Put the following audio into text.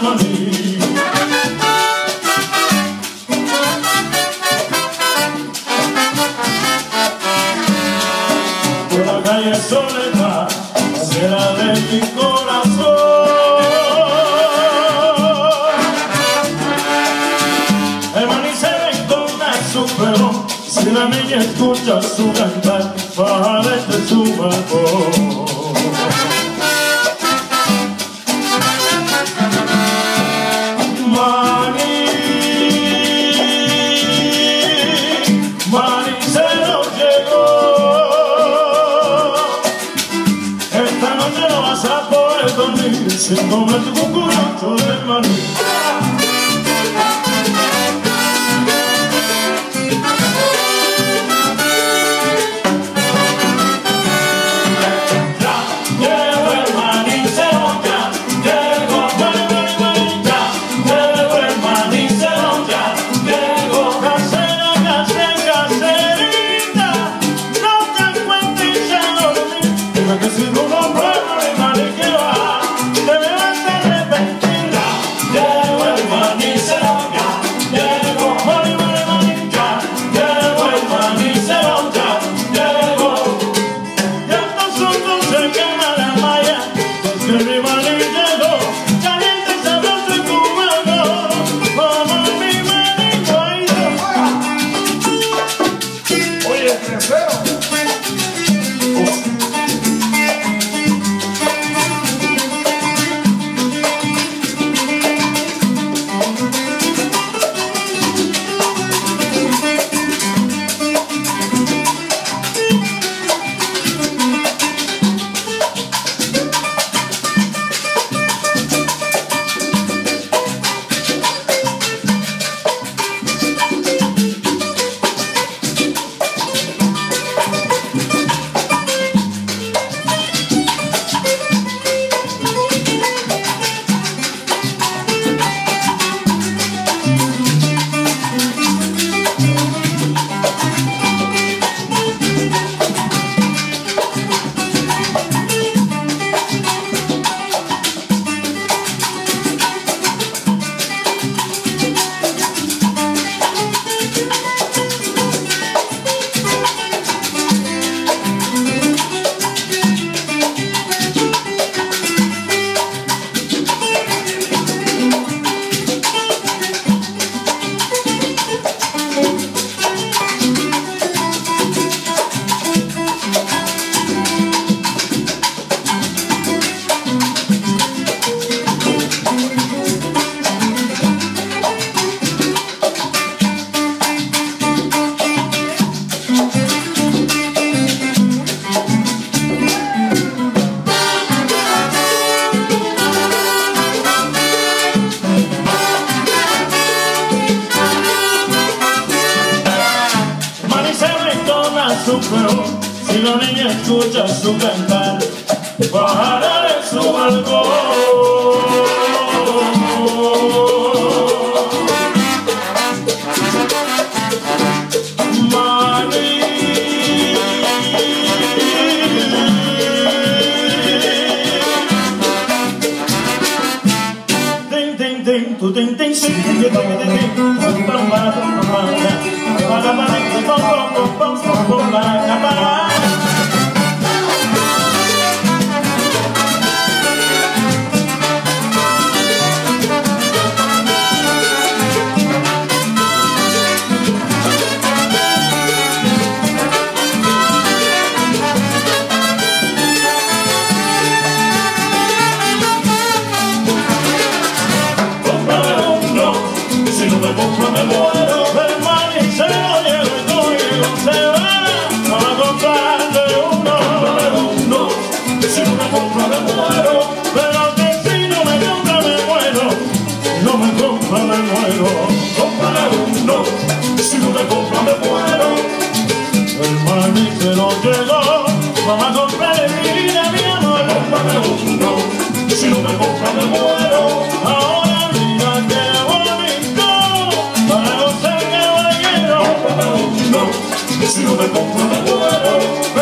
maní. Por la calle Soledad, acera de mi corazón, el maní se entona su perro. Si la niña escucha su cantar, baja desde su balcón. Maní se nos llegó. Esta noche no vas a poder dormir sin comer tu cucurucho de maní. Que si tú no pruebas el maní que va, te me vas a arrepentir. Llegó el maní Ceroña, llegó maní, maní, maní, ya. Llegó el maní Ceroña, llegó. Ya nosotros se quema la malla, porque mi maní llegó. Caliente, sabroso y cubano, como mi maní guairo. Oye, qué feo. Su perro, si la niña escucha su cantar, bajará de su balcón. Maní, ting ting ting, tu ting ting ting, ting ting ting, pam pam pam pam pam. Si no me compro me muero, el maní se lo llevo conmigo, se va a comprarle uno. Si no me compro me muero, pero que si no me compra me muero, no me compra me muero. Cómprale uno, si no me compra me muero, el maní se lo llegó, vamos a comprarle vida, mi amor. Cómprale uno, si no me compra me muero, ahora mira que si no me compro me muero.